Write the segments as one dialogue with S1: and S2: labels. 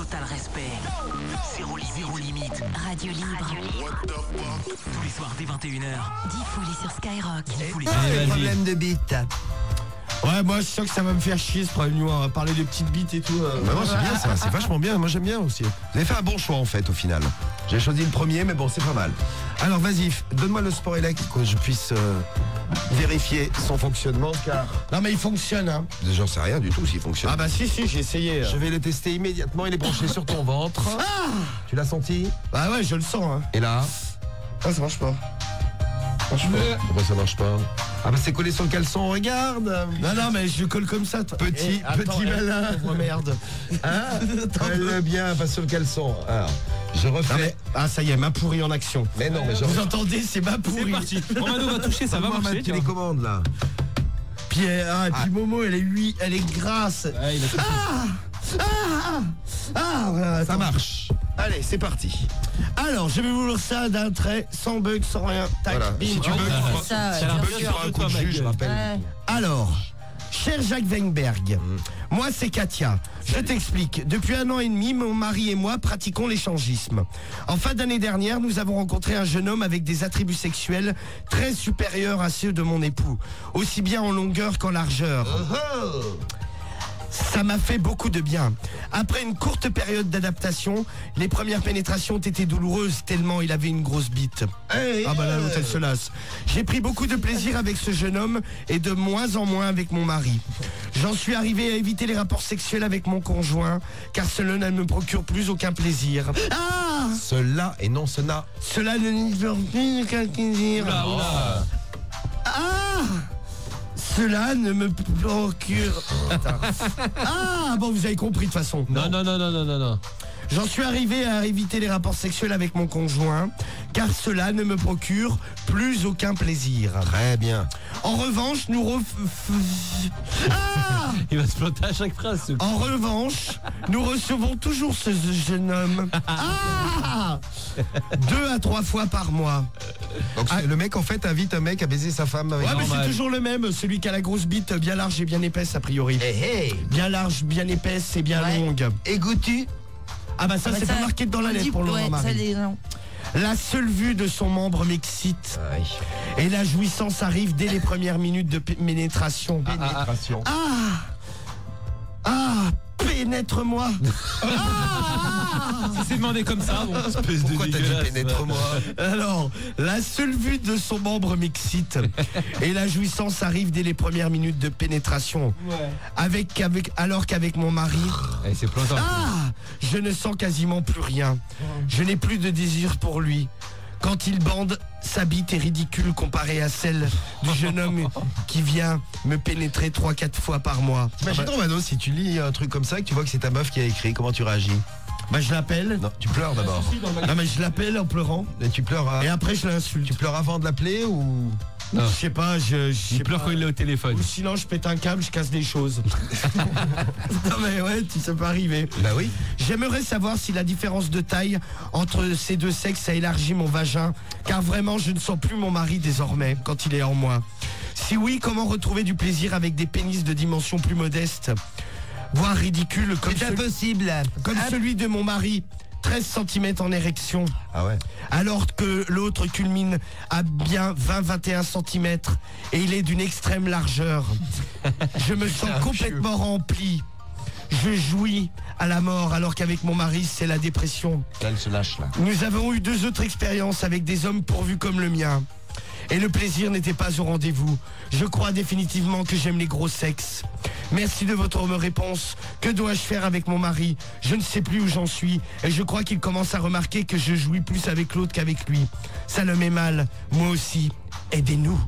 S1: Total respect. Zéro limite.
S2: Radio libre.
S1: Tous les soirs dès 21h.
S2: Diffoulé sur Skyrock.
S3: Problème de bite.
S4: Ouais, moi je sens que ça va me faire chier ce problème. On va parler de petites bites et tout.
S3: Bah moi c'est bien ça, c'est vachement bien, moi j'aime bien aussi. Vous avez fait un bon choix en fait au final. J'ai choisi le premier mais bon c'est pas mal. Alors vas-y, donne-moi le sport élect que je puisse vérifier son fonctionnement car...
S4: Non mais il fonctionne hein.
S3: J'en sais rien du tout s'il fonctionne.
S4: Ah bah si j'ai essayé.
S3: Je vais le tester immédiatement, il est branché sur ton ventre. Tu l'as senti?
S4: Bah ouais je le sens hein.
S3: Et là?
S4: Ah ça marche pas.
S3: Pourquoi ça marche pas? Ah bah c'est collé sur le caleçon, regarde.
S4: Non mais je le colle comme ça toi.
S3: Petit malin.
S4: Oh merde.
S3: Hein? Colle bien, pas sur le caleçon. Alors, je refais.
S4: Ah ça y est, ma pourrie en action.
S3: Mais non, mais
S4: vous entendez, c'est ma pourrie.
S5: C'est parti. Romano va toucher, ça va marcher.
S3: Ma télécommande là.
S4: Puis, puis Momo, elle est grasse.
S5: Ouais,
S4: Voilà,
S3: Ça marche. Allez, c'est parti.
S4: Alors, je vais vous lire ça d'un trait, sans bug, sans rien. Tac,
S3: Voilà.
S4: bim.
S3: Si tu veux,
S2: Ça,
S3: si tu
S2: bien
S3: veux,
S2: sûr.
S3: tu feras un coup de jus, je rappelle.
S2: Ouais.
S4: Alors, cher Jacques Weinberg, moi c'est Katia. Je t'explique. Depuis 1 an et demi, mon mari et moi pratiquons l'échangisme. En fin d'année dernière, nous avons rencontré un jeune homme avec des attributs sexuels très supérieurs à ceux de mon époux, aussi bien en longueur qu'en largeur. Ça m'a fait beaucoup de bien. Après une courte période d'adaptation, les premières pénétrations ont été douloureuses tellement il avait une grosse bite. Ah bah là, l'hôtel se lasse. J'ai pris beaucoup de plaisir avec ce jeune homme et de moins en moins avec mon mari. J'en suis arrivé à éviter les rapports sexuels avec mon conjoint, car cela ne me procure plus aucun plaisir. Ah!
S3: Cela et non cela.
S4: Cela ne me procure plus aucun plaisir. Ah! Cela ne me procure... Ah bon, vous avez compris de toute façon.
S5: Non.
S4: J'en suis arrivé à éviter les rapports sexuels avec mon conjoint, car cela ne me procure plus aucun plaisir.
S3: Très bien.
S4: En revanche,
S5: Il va se planter à chaque phrase.
S4: En revanche, nous recevons toujours ce jeune homme 2 à 3 fois par mois.
S3: Donc le mec en fait invite un mec à baiser sa femme avec
S4: Ouais, mais
S5: normal.
S4: c'est toujours le même, celui qui a la grosse bite bien large et bien épaisse a priori. Bien large, bien épaisse et bien
S2: Ouais.
S4: longue.
S3: Et goûtu?
S4: Ah bah ça c'est pas marqué dans la lettre pour le
S2: ouais,
S4: moment,
S2: ça,
S4: Marie.
S2: non.
S4: La seule vue de son membre m'excite. Et la jouissance arrive dès les premières minutes de pénétration.
S3: Pénétration.
S4: Pénètre-moi.
S5: Si c'est demandé comme ça, bon.
S3: Espèce de Pourquoi t'as dit
S5: dégueulasse,
S3: pénètre-moi?
S4: Alors, la seule vue de son membre m'excite. Et la jouissance arrive dès les premières minutes de pénétration. Alors qu'avec mon mari,
S5: C'est plantant.
S4: je ne sens quasiment plus rien. Je n'ai plus de désir pour lui. Quand il bande, sa bite est ridicule comparée à celle du jeune homme qui vient me pénétrer 3-4 fois par mois.
S3: Imagine Romano, si tu lis un truc comme ça et que tu vois que c'est ta meuf qui a écrit, comment tu réagis?
S4: Bah je l'appelle.
S3: Non, tu pleures d'abord.
S4: Non mais je l'appelle en pleurant.
S3: Et tu pleures
S4: Et après je l'insulte.
S3: Tu pleures avant de l'appeler ou...
S4: Je sais pas,
S5: Il pleure quand il est au téléphone.
S4: Ou sinon je pète un câble, je casse des choses. Non mais ouais, ça peut arriver.
S3: Bah oui.
S4: J'aimerais savoir si la différence de taille entre ces deux sexes a élargi mon vagin, car vraiment je ne sens plus mon mari désormais quand il est en moi. Si oui, comment retrouver du plaisir avec des pénis de dimension plus modeste, voire ridicule comme,
S3: impossible.
S4: comme celui de mon mari, 13 cm en érection.
S3: Ah ouais.
S4: Alors que l'autre culmine à bien 20-21 cm et il est d'une extrême largeur. Je me sens complètement rempli. Je jouis à la mort alors qu'avec mon mari c'est la dépression.
S3: Elle se lâche là.
S4: Nous avons eu 2 autres expériences avec des hommes pourvus comme le mien. Et le plaisir n'était pas au rendez-vous. Je crois définitivement que j'aime les gros sexes. Merci de votre réponse. Que dois-je faire avec mon mari? Je ne sais plus où j'en suis. Et je crois qu'il commence à remarquer que je jouis plus avec l'autre qu'avec lui. Ça le met mal. Moi aussi. Aidez-nous.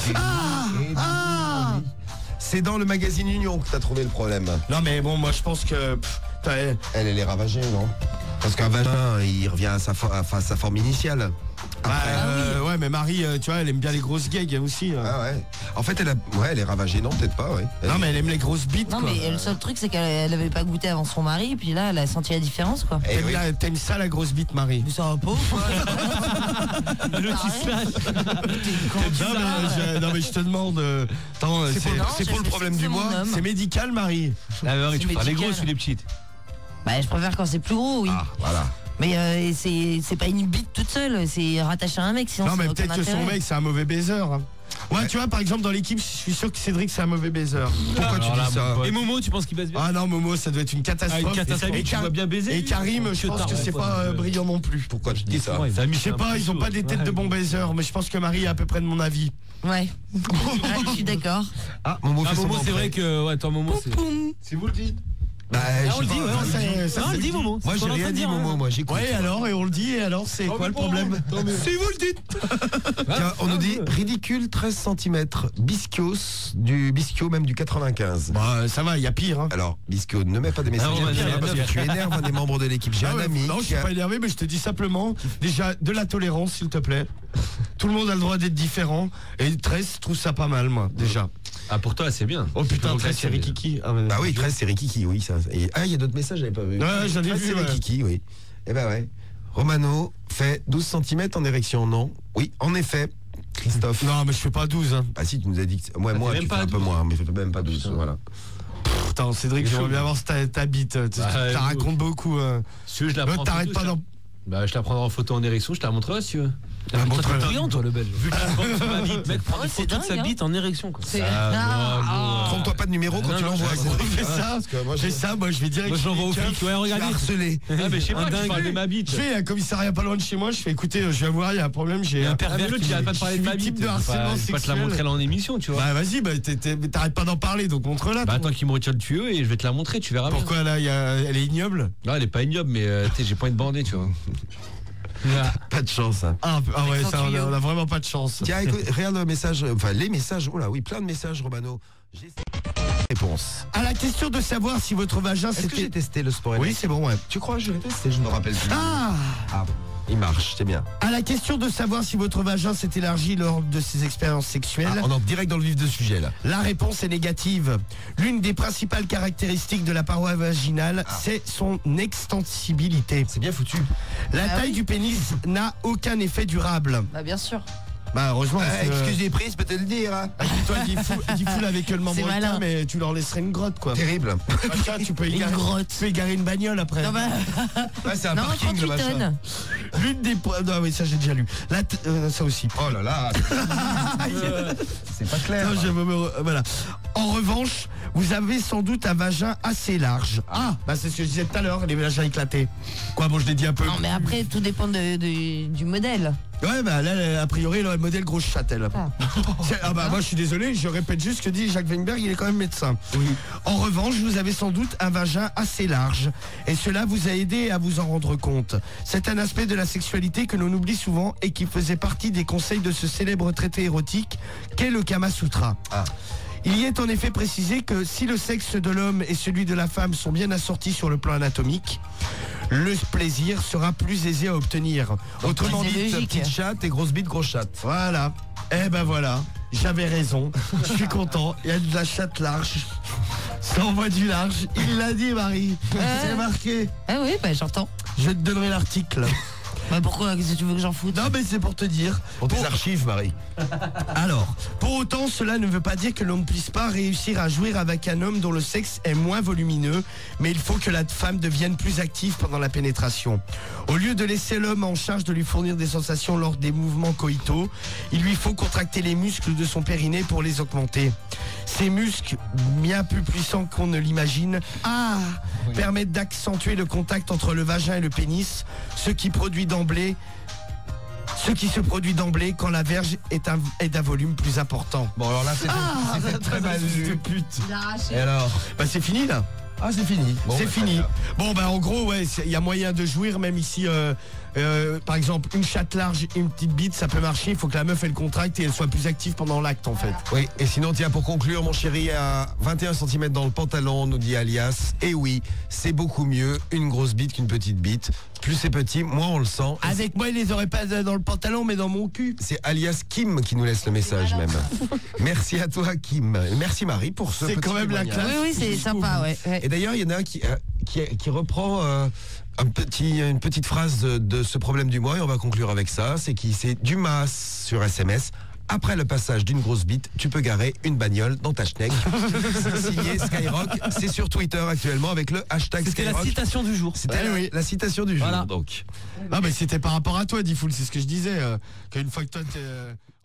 S3: C'est dans le magazine Union que t'as trouvé le problème.
S4: Non mais bon, moi je pense que...
S3: Elle est ravagée, non? Parce qu'un vagin, il revient à sa forme initiale.
S4: ouais, mais Marie, tu vois, elle aime bien les grosses gags aussi.
S3: Ah ouais. En fait, elle est ravagée, non, peut-être pas, ouais.
S4: Non, mais elle aime les grosses bites,
S2: Non,
S4: quoi.
S2: mais le seul truc, c'est qu'elle avait pas goûté avant son mari, et puis là, elle a senti la différence, quoi.
S3: Eh oui.
S4: T'aimes ça, la grosse bite, Marie?
S2: Mais ça va pas, quoi.
S5: Le petit slash.
S4: Non, mais je te demande... attends,
S3: C'est pour le problème du mois.
S4: C'est médical, Marie.
S5: Ah, Marie, tu
S2: C'est
S5: parles les
S2: médical.
S5: grosses ou les petites?
S2: Bah, je préfère quand c'est plus gros, oui.
S3: Ah, voilà.
S2: Mais c'est pas une bite toute seule, c'est rattaché à un mec, sinon
S4: Non,
S2: ça
S4: mais
S2: n'a aucun
S4: peut-être que son
S2: intérêt.
S4: mec, c'est un mauvais baiser. Hein. Ouais,
S3: Ouais.
S4: tu vois, par exemple, dans l'équipe, je suis sûr que Cédric, c'est un mauvais baiser.
S3: Pourquoi tu
S5: Alors là,
S3: dis ça
S5: mon pote. Et Momo, tu penses qu'il baisse bien?
S4: Ah non, Momo, ça doit être une catastrophe.
S5: Ah, une catastrophe,
S4: Et
S5: tu
S4: Kar-
S5: vois bien baiser,
S4: Et
S5: lui.
S4: Karim, je pense que c'est pas brillant non plus.
S3: Pourquoi tu dis ça?
S4: Je sais pas, ils ont pas des têtes de bons baisers, mais je pense que Marie est à peu près de mon avis.
S2: Ouais. Je suis d'accord.
S3: Ah, Momo
S5: Ah,
S3: fait son
S5: Momo, c'est
S3: entrée.
S5: vrai que. Ouais, toi, Momo, c'est.
S3: Si vous le dites. Bah,
S5: on le dit, ouais,
S4: on le dit.
S5: on le dit, Momo.
S3: Moi,
S5: C'est ce
S3: j'ai
S5: qu'on est en train
S3: rien
S5: de
S3: dit,
S5: dire,
S3: Momo,
S5: hein.
S3: moi, j'écoute.
S4: Ouais, alors, et on le dit, et alors, c'est quoi le problème?
S3: Si vous le dites. Tiens, on nous dit ridicule 13 cm, du Bisquio même du 95.
S4: Bah, ça va, il y a pire. Hein.
S3: Alors, Bisquio, ne mets pas des messages
S5: Ah, on va dire,
S3: parce que tu énerves un des membres de l'équipe. J'ai
S4: Ah
S3: un
S4: ouais,
S3: ami
S4: non, je
S3: qui
S4: suis
S3: a-
S4: pas énervé, mais je te dis simplement, déjà, de la tolérance, s'il te plaît. Tout le monde a le droit d'être différent. Et 13, je trouve ça pas mal, moi, déjà.
S5: Ah, pour toi, c'est bien.
S4: Oh putain,
S5: Donc,
S4: 13, c'est Rikiki. Ah, ouais.
S3: Bah oui, 13 c'est Rikiki, oui. Ça. Et, ah, il y a d'autres messages, j'avais pas vu.
S4: Ouais, j'en ai
S3: 13,
S4: vu,
S3: c'est
S4: ouais.
S3: Rikiki, oui. Eh ben ouais. Romano fait 12 cm en érection, non? Oui, en effet. Christophe.
S4: Non, mais je fais pas 12. Hein.
S3: Ah si, tu nous as dit que... Moi,
S5: Ah,
S3: moi
S5: t'es
S3: tu
S5: même
S3: fais
S5: pas
S3: un peu
S5: 12.
S3: moins, mais je fais même pas 12, voilà.
S4: Putain, Cédric,
S5: C'est
S4: j'aimerais
S5: chaud.
S4: bien voir ta bite. Tu
S5: Bah,
S4: la racontes beaucoup.
S5: Si tu veux, je la
S4: L'autre,
S5: prends en
S4: t'arrêtes
S5: photo,
S4: pas
S5: je
S4: d'en.
S5: la- Bah, je la prendrai en photo en érection, je te la montrerai si tu veux.
S4: Ah, montre-la.
S5: T'es brillant, toi, le belge. Vu que tu penses sur ma bite, mec, prends
S2: Ouais,
S5: une
S2: c'est
S5: photo de
S2: dingue,
S5: sa
S2: hein.
S5: bite en érection, quoi.
S2: C'est-
S5: Ah,
S3: Trompe-toi pas de numéro quand
S5: Non,
S3: tu
S5: non,
S3: l'envoies.
S5: je-
S3: Cédric,
S4: Fais
S3: hein,
S4: ça,
S3: parce que moi,
S4: fais ça, moi je vais direct.
S5: Moi, je l'envoie au
S4: chez les
S5: flic, ouais,
S3: je vais
S5: regardez.
S3: harceler.
S5: Ah, mais je sais pas,
S4: Un
S5: tu
S4: dingue.
S5: parles de ma bite.
S4: Je vais à un commissariat pas loin de chez moi, je fais écoutez, je viens voir, il y a un problème, j'ai
S5: Il y a un pervers
S4: l'autre
S5: qui arrête pas de parler de ma
S4: type
S5: bite.
S4: de
S5: Je
S4: harcèlement
S5: vais pas te la
S4: sexuel.
S5: montrer là en émission, tu vois.
S4: Bah vas-y, bah, t'arrêtes pas d'en parler, donc montre-la.
S5: Bah attends qu'il me retire le tuyau et je vais te la montrer, tu verras bien.
S4: Pourquoi là, elle est ignoble?
S5: Non, elle est pas ignoble, mais tu sais, j'ai pas envie de bander, tu vois.
S3: Pas de chance. Hein.
S4: Ah ouais,
S2: son
S4: ça,
S2: tuyau.
S4: on a vraiment pas de chance.
S3: Tiens, écoute, regarde le message, enfin les messages. Oh là, oui, plein de messages, Romano. J'ai réponse.
S4: À la question de savoir si votre vagin
S3: Est-ce que j'ai
S4: c'était.
S3: testé le sport
S4: Oui, c'est bon, ouais.
S3: Tu crois que je l'ai testé? Je ne me rappelle plus.
S4: Ah!
S3: Il marche, c'est bien.
S4: À la question de savoir si votre vagin s'est élargi lors de ses expériences sexuelles,
S3: Ah, on entre direct dans le vif du sujet là.
S4: la réponse est négative. L'une des principales caractéristiques de la paroi vaginale, c'est son extensibilité.
S3: C'est bien foutu.
S4: La
S2: Ah
S4: taille
S2: oui.
S4: du pénis n'a aucun effet durable.
S2: Bah, bien sûr.
S4: Bah heureusement. parce que-
S3: Excusez prise, je peux te le dire. Hein.
S4: Toi, dis fou avec le membre
S2: C'est malin.
S4: éteint, mais tu leur laisserais une grotte, quoi.
S3: Terrible.
S4: Machin, tu peux
S2: Une
S4: égarer,
S2: grotte.
S4: tu peux égarer une bagnole après.
S2: Non, bah,
S3: Ouais, c'est un
S2: non,
S3: parking le
S2: 38
S3: machin.
S2: tonnes.
S4: L'une des non oui ça j'ai déjà lu. Ça aussi.
S3: Oh là là. C'est pas clair.
S4: Non, voilà. En revanche, vous avez sans doute un vagin assez large. Ah, bah c'est ce que je disais tout à l'heure, les vagins éclatés. Quoi, bon, je l'ai dit un peu.
S2: Non, mais après, tout dépend du modèle.
S4: Ouais, bah là, a priori, le modèle grosse chatte, elle.
S2: Ah.
S4: Ah bah moi, je suis désolé, je répète juste ce que dit Jacques Weinberg, il est quand même médecin. En revanche, vous avez sans doute un vagin assez large. Et cela vous a aidé à vous en rendre compte. C'est un aspect de la sexualité que l'on oublie souvent et qui faisait partie des conseils de ce célèbre traité érotique qu'est le Kama Sutra.
S3: Ah.
S4: Il y est en effet précisé que si le sexe de l'homme et celui de la femme sont bien assortis sur le plan anatomique, le plaisir sera plus aisé à obtenir. Autrement
S2: c'est
S4: dit,
S2: logique.
S3: Petite chatte et grosse bite, grosse chatte.
S4: voilà. Eh ben voilà, j'avais raison. Je suis content. Il y a de la chatte large. Ça envoie du large. Il l'a dit, Marie. C'est marqué.
S2: Ah oui, bah j'entends.
S4: Je te donnerai l'article.
S2: Bah pourquoi? Qu'est-ce que tu veux que j'en foute?
S4: Non, mais c'est pour te dire.
S3: Pour tes archives, Marie.
S4: Alors, pour autant, cela ne veut pas dire que l'on ne puisse pas réussir à jouir avec un homme dont le sexe est moins volumineux, mais il faut que la femme devienne plus active pendant la pénétration. Au lieu de laisser l'homme en charge de lui fournir des sensations lors des mouvements coïtaux, il lui faut contracter les muscles de son périnée pour les augmenter. Ces muscles, bien plus puissants qu'on ne l'imagine, permettent d'accentuer le contact entre le vagin et le pénis, ce qui se produit d'emblée quand la verge est d'un volume plus important.
S3: Bon, alors là, c'était très mal lu. Et alors?
S4: Bah c'est fini là.
S3: Ah, c'est fini. Bon,
S4: C'est
S3: bah,
S4: fini.
S3: très bien.
S4: Bon bah en gros ouais, il y a moyen de jouir même ici. Par exemple, une chatte large et une petite bite, ça peut marcher. Il faut que la meuf elle contracte et elle soit plus active pendant l'acte en fait.
S3: Oui, et sinon, tiens, pour conclure, mon chéri, à 21 cm dans le pantalon, nous dit Alias. Et oui, c'est beaucoup mieux une grosse bite qu'une petite bite. Plus c'est petit, moins on le sent. Et
S4: Avec moi, il les aurait pas dans le pantalon, mais dans mon cul.
S3: c'est Alias Kim qui nous laisse le message même. Merci à toi, Kim. Merci, Marie, pour ce
S4: C'est
S3: petit
S4: quand même la
S3: témoignage.
S4: classe.
S2: Oui, oui, c'est sympa, ouais.
S3: Et d'ailleurs, il y en a un qui reprend une petite phrase de ce problème du mois, et on va conclure avec ça. C'est qui c'est Dumas sur SMS. après le passage d'une grosse bite, tu peux garer une bagnole dans ta schneck. Signé Skyrock. C'est sur Twitter actuellement avec le hashtag
S5: C'était la
S3: Skyrock.
S5: citation du jour.
S3: C'était la citation du jour.
S5: Voilà.
S3: Donc.
S4: Ah, mais c'était par rapport à toi, Diffoul, c'est ce que je disais. Qu'une fois que toi, t'es.